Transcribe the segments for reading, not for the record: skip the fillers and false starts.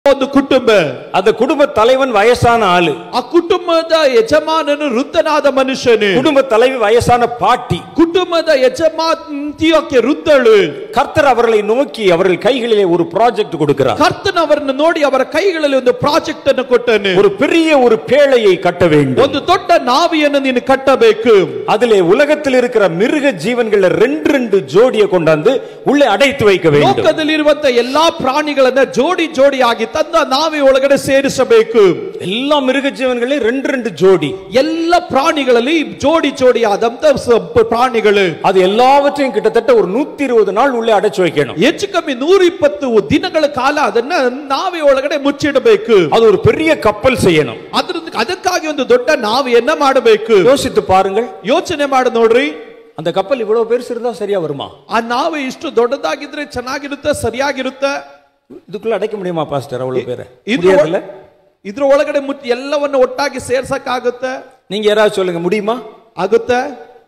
ಒಂದು ಕುಟುಂಬ அந்த குடும்ப தலைவன் வயசான ஆளு, ಆ ಕುಟುಂಬದ ಯಜಮಾನನು ವೃದ್ಧನಾದ ಮನುಷ್ಯನು, குடும்ப தலைவி வயசான பாட்டி, ಕುಟುಂಬದ ಯಜಮಾನತಿಯಕ್ಕೆ ವೃದ್ಧಳು. கர்த்தர் அவர்களை நோக்கி அவர்கள் கைகளிலே ஒரு ப்ராஜெக்ட் கொடுக்கிறார். ಕರ್ತನ ಅವರನ್ನು ನೋಡಿ ಅವರ ಕೈಗಳಲ್ಲಿ ಒಂದು ಪ್ರಾಜೆಕ್ಟ್ ಅನ್ನು ಕೊಟ್ಟನು. ஒரு பெரிய ஒரு பேழையை கட்ட வேண்டும், ಒಂದು ದೊಡ್ಡ ನಾವಿಯನ್ನು ನೀನು ಕಟ್ಟಬೇಕು. அதிலே உலகத்தில் இருக்கிற மிருக ஜீவன்கள ரெண்டு ஜோடியை கொண்டாந்து உள்ளே அடைத்து வைக்க வேண்டும். ಲೋಕದಲ್ಲಿರುವಂತ ಎಲ್ಲಾ ಪ್ರಾಣಿಗಳನ್ನ ಜೋಡಿ ಜೋಡಿಯಾಗಿ ತಂದ ನಾವಿ ಒಳಗಡೆ ಸೇರಿಸಬೇಕು. எல்லா மிருக ஜீவன்களே ரெண்டு ஜோடி, ಎಲ್ಲ ಪ್ರಾಣಿಗಳಲ್ಲಿ ಜೋಡಿ ಜೋಡಿಯಾದಂತ ಪ್ರಾಣಿಗಳು. அது எல்லாவற்றையும் கிட்டத்தட்ட ஒரு 120 நாள் உள்ளே அடைச்சு வைக்கணும். ಹೆಚ್ಚು ಕಮ್ಮಿ 120 ದಿನಗಳ ಕಾಲ ಅದನ್ನ ನಾವಿ ಒಳಗಡೆ ಮುಚ್ಚಿಡಬೇಕು. அது ஒரு பெரிய கப்பல் செய்யணும். ಅದಕ್ಕಾಗಿ ಒಂದು ದೊಡ್ಡ ನಾವಿಯನ್ನ ಮಾಡಬೇಕು. யோசித்து பாருங்கள், ಯೋಚನೆ ಮಾಡಿ ನೋಡ್ರಿ, அந்த கப்பல் இவ்வளவு பெருசு இருந்தா சரியா வருமா? ಆ ನಾವಿ ಇಷ್ಟು ದೊಡ್ಡದಾಗಿದ್ರೆ ಚೆನ್ನಾಗಿರುತ್ತೆ, ಸರಿಯಾಗಿರುತ್ತೆ. இதுக்குள்ள அடைக்க முடியுமா பாஸ்டர் அவ்வளவு பேரை? ಇದ್ರ ಒಳಗಡೆ ಎಲ್ಲವನ್ನು ಒಟ್ಟಾಗಿ ಸೇರ್ಸಕ್ಕಾಗುತ್ತೆ? நீங்க யாராவது சொல்லுங்க, முடியுமா? ಆಗುತ್ತೆ.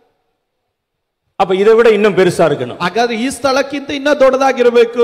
அப்ப இதை விட இன்னும் பெருசா இருக்கணும். ಹಾಗಾದ್ರೆ ಈ ಸ್ಥಳಕ್ಕಿಂತ ಇನ್ನ ದೊಡ್ಡದಾಗಿರಬೇಕು.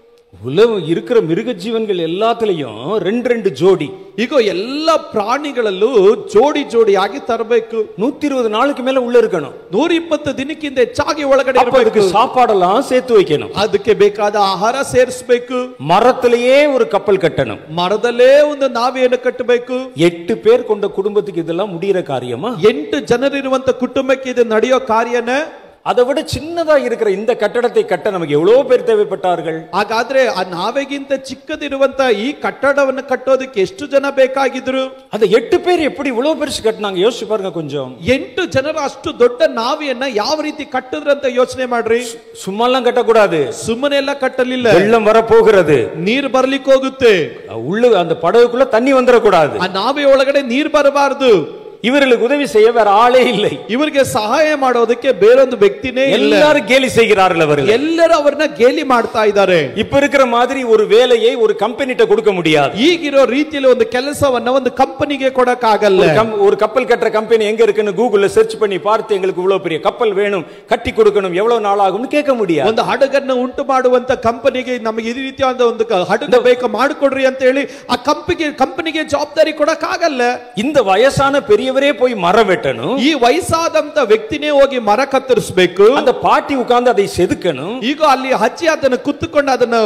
உலகம் இருக்கிற மிருக ஜீவன்கள் எல்லாத்துலயும் ரெண்டு ஜோடி, ಈಗ ಎಲ್ಲ ಪ್ರಾಣಿಗಳಲ್ಲೂ ಜೋಡಿ ಜೋಡಿಯಾಗಿ ತರಬೇಕು. 120 நாளுக்கு மேல உள்ள இருக்கணும். 120 ದಿನಕ್ಕಿಂತ ಹೆಚ್ಚಾಗಿ ಒಳಗಡೆ ಇರಬೇಕು. சாப்பாடெல்லாம் சேர்த்து வைக்கணும், ಅದಕ್ಕೆ ಬೇಕಾದ ಆಹಾರ ಸೇರಿಸಬೇಕು. மரத்திலேயே ஒரு கப்பல் கட்டணும், ಮರದಲ್ಲೇ ಒಂದು ನಾವಿಯನ್ನು ಕಟ್ಟಬೇಕು. 8 பேர் கொண்ட குடும்பத்துக்கு இதெல்லாம் முடிகிற காரியமா? 8 ಜನರಿರುವಂತ ಕುಟುಂಬಕ್ಕೆ ಇದು ನಡೆಯೋ ಕಾರ್ಯನೇ. அதை விட சின்னதா இருக்கிற இந்த கட்டடத்தை கட்ட நமக்கு எவ்வளவு பேர் தேவைப்பட்டார்கள்? ಹಾಗಾದ್ರೆ ಆ ನಾವೆಗಿಂತ ಚಿಕ್ಕದಿರುವಂತ ಈ ಕಟ್ಟಡವನ್ನು ಕಟ್ಟೋದಕ್ಕೆ ಎಷ್ಟು ಜನ ಬೇಕಾಗಿದ್ರು? அந்த 8 பேர் எப்படி இவ்வளவு பெருசு கட்டினாங்க யோசிச்சு பாருங்க கொஞ்சம். 8 ಜನರು ಅಷ್ಟು ದೊಡ್ಡ ನಾವಿಯನ್ನ ಯಾವ ರೀತಿ ಕಟ್ಟಿದ್ರು ಅಂತ ಯೋಚನೆ ಮಾಡ್ರಿ. சும்மாலாம் கட்டக்கூடாது, ಸುಮ್ಮನೆ ಎಲ್ಲ ಕಟ್ಟಲಿಲ್ಲ. வெள்ளம் வர போகிறது, ನೀರು ಬರ್ಲಿಕ್ಕೆ ಹೋಗುತ್ತೆ, உள்ள அந்த படகுக்குள்ள தண்ணி வந்துடக்கூடாது, ಆ ನಾವೆ ಒಳಗಡೆ ನೀರು ಬರಬಾರದು. இவர்களுக்கு உதவி செய்ய வேற ஆளே இல்லை, ಇವರಿಗೆ ಸಹಾಯ ಮಾಡೋದಕ್ಕೆ ಬೇರೊಂದು ವ್ಯಕ್ತಿನೇ ಇಲ್ಲ. எல்லாரும் கேலி செய்கிறார்கள், அவர்கள் ಎಲ್ಲರೂ ಅವರನ್ನ ಗೇಲಿ ಮಾಡ್ತಾ ಇದ್ದಾರೆ. இப்ப இருக்கிற மாதிரி ஒரு வேலையை ஒரு கம்பெனிட்ட கொடுக்க முடியாது. ಈಗಿರೋ ರೀತಿಯಲ್ಲಿ ಒಂದು ಕೆಲಸವನ್ನ ಒಂದು ಕಂಪನಿಗೆ ಕೊಡಕ್ ಆಗಲ್ಲ. ஒரு கப்பல் கட்டுற கம்பெனி எங்க இருக்குன்னு கூகுள்ல சர்ச் பண்ணி பார்த்து எங்களுக்கு இவ்வளவு பெரிய கப்பல் வேணும், கட்டி கொடுக்கணும், எவ்வளவு நாள் ஆகும்னு கேட்க முடியாது. ಒಂದು ಹಡಗನ್ನ ಉಂಟು ಮಾಡುವಂತ ಕಂಪನಿಗೆ ನಮಗೆ ಈ ರೀತಿಯಾದ ಒಂದು ಹಡಗ ಬೇಕು ಮಾಡಿಕೊಡ್ರಿ ಅಂತ ಹೇಳಿ ಆ ಕಂಪನಿಗೆ ಜವಾಬ್ದಾರಿ ಕೊಡಕ್ ಆಗಲ್ಲ. இந்த வயசான பெரியவரே போய் மரம் வெட்டணும், ಈ ವಯಸ್ಸಾದಂತ ವ್ಯಕ್ತಿನೇ ಹೋಗಿ ಮರ ಕತ್ತರಿಸಬೇಕು, அந்த பாட்டி உட்கார்ந்து அதை செதுக்கணும், ಈಗ ಅಲ್ಲಿ ಹಚ್ಚಿ ಅದನ್ನು ಕುತ್ತುಕೊಂಡು ಅದನ್ನ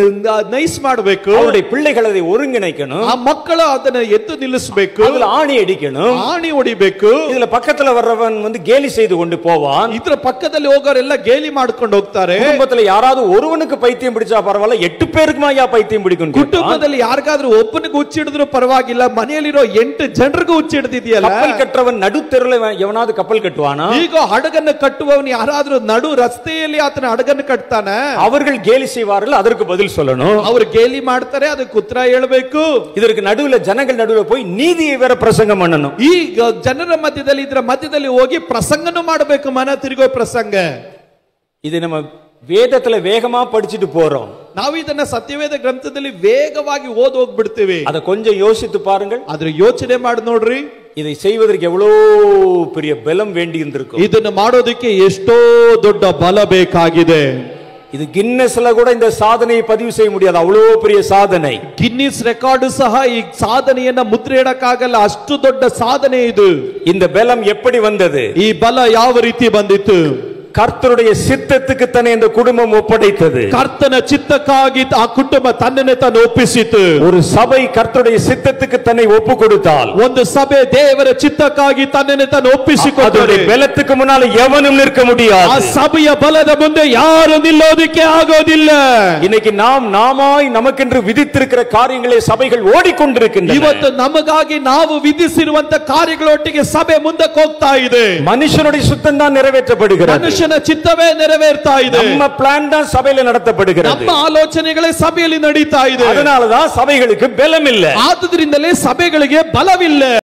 ನೈಸ್ ಮಾಡಬೇಕು, அவருடைய பிள்ளைகள் அதை ஒருங்கிணைக்கணும், ಆ ಮಕ್ಕಳು ಅದನ್ನ ಎದ್ದು ನಿಲ್ಲಿಸಬೇಕು, அதுல ஆணி அடிக்கணும், ಆಣಿ ಹೊಡಿಬೇಕು. இதுல பக்கத்துல வர்றவன் வந்து கேலி செய்து கொண்டு போவான், ಇದರ ಪಕ್ಕದಲ್ಲಿ ಹೋಗೋರೆಲ್ಲ ಗೇಲಿ ಮಾಡ್ಕೊಂಡು ಹೋಗ್ತಾರೆ. குடும்பத்துல யாராவது ஒருவனுக்கு பைத்தியம் பிடிச்சா பரவாயில்ல, 8 பேருக்குமா யா பைத்தியம் பிடிக்கும்? ಕುಟುಂಬದಲ್ಲಿ ಯಾರಿಗಾದ್ರೂ ಒಬ್ಬನಿಗೆ ಹುಚ್ಚಿಡಿದ್ರು ಪರವಾಗಿಲ್ಲ, ಮನೆಯಲ್ಲಿರೋ 8 ಜನರಿಗೂ ಹುಚ್ಚಿಡಿದಿದೆಯಲ್ಲ. கப்பல் கட்டுறவன் நடுத்தெருவில் எவனாவது கப்பல் கட்டுவானா? ಈಗ ಹಡಗನ್ನು ಕಟ್ಟುವವನು ಯಾರಾದ್ರೂ ನಡು ರಸ್ತೆಯಲ್ಲಿ ಆತನ ಹಡಗನ್ನು ಕಟ್ತಾನೆ? அவர்கள் கேலி செய்வார்கள், அதற்கு பதில் சொல்லணும். ಅವರು ಗೇಲಿ ಮಾಡ್ತಾರೆ, ಅದಕ್ಕೆ ಉತ್ತರ ಹೇಳಬೇಕು. இதற்கு நடுவுல ஜனங்கள் நடுவுல போய் நீதியை வேற பிரசங்கம் பண்ணணும். ಈ ಜನರ ಮಧ್ಯದಲ್ಲಿ ಇದರ ಮಧ್ಯದಲ್ಲಿ ಹೋಗಿ ಪ್ರಸಂಗನೂ ಮಾಡಬೇಕು, ಮನ ತಿರುಗೋ ಪ್ರಸಂಗ. இது நம்ம வேதத்துல வேகமா படிச்சுட்டு போறோம், ನಾವು ಇದನ್ನ ಸತ್ಯವೇದ ಗ್ರಂಥದಲ್ಲಿ ವೇಗವಾಗಿ ಓದಿ ಹೋಗ್ಬಿಡ್ತೀವಿ. அதை கொஞ்சம் யோசித்து பாருங்கள், ಆದ್ರೆ ಯೋಚನೆ ಮಾಡಿ ನೋಡ್ರಿ, இதை செய்வதற்கு எவ்வளவு பெரிய பலம் வேண்டி இருந்திருக்கும். ಇದನ್ನ ಮಾಡೋದಕ್ಕೆ ಎಷ್ಟೋ ದೊಡ್ಡ ಬಲ ಬೇಕಾಗಿದೆ. இது கின்னஸ்ல கூட இந்த சாதனையை பதிவு செய்ய முடியாது, அவ்வளவு பெரிய சாதனை. ಗಿನ್ನಿಸ್ ರೆಕಾರ್ಡ್ ಸಹ ಈ ಸಾಧನೆಯನ್ನ ಮುದ್ರೆ ಇಡಕ್ಕಾಗಲ್ಲ, ಅಷ್ಟು ದೊಡ್ಡ ಸಾಧನೆ ಇದು. இந்த பலம் எப்படி வந்தது? ಈ ಬಲ ಯಾವ ರೀತಿ ಬಂದಿತ್ತು? கர்த்தருடைய சித்தத்துக்கு தானே இந்த குடும்பம் ஒப்படைத்தது. ಕರ್ತನ ಚಿತ್ತಕ್ಕಾಗಿ ಆ ಕುಟುಂಬ ತನ್ನನ್ನೇ ತಾನು ಒಪ್ಪಿಸಿತು. ஒரு சபை கர்த்தருடைய சித்தத்துக்கு தன்னை ஒப்பு கொடுத்தால், ಒಂದು ಸಭೆ ದೇವರ ಚಿತ್ತಕ್ಕಾಗಿ ತನ್ನನ್ನೇ ತಾನು ಒಪ್ಪಿಸಿಕೊಂಡರೆ பலத்துக்கு முன்னால எவனும் நிற்க முடியாது. ಆ ಸಭೆಯ ಬಲದ ಮುಂದೆ ಯಾರು ನಿಲ್ಲೋದಕ್ಕೆ ಆಗೋದಿಲ್ಲ. இன்னைக்கு நாமாய் நமக்கென்று விதித்திருக்கிற காரியங்களை சபைகள் ஓடிக்கொண்டிருக்கின்றன. ಇವತ್ತು ನಮಗಾಗಿ ನಾವು ವಿಧಿಸಿರುವಂತ ಕಾರ್ಯಗಳೊಟ್ಟಿಗೆ ಸಭೆ ಮುಂದಕ್ಕೆ ಹೋಗ್ತಾ ಇದೆ. மனுஷனுடைய சுத்தம் தான் நிறைவேற்றப்படுகிறது, ಮನುಷ್ಯನ ಚಿತ್ತವೇ ನೆರವೇರ್ತಾ ಇದೆ. நம்ம பிளான் தான் சபையில நடத்தப்படுகிறது, ನಮ್ಮ ಆಲೋಚನೆಗಳೇ ಸಭೆಯಲ್ಲಿ ನಡೀತಾ ಇದೆ. அதனால தான் சபைகளுக்கு பலம் இல்லை, ಆದುದರಿಂದಲೇ ಸಭೆಗಳಿಗೆ ಬಲವಿಲ್ಲ.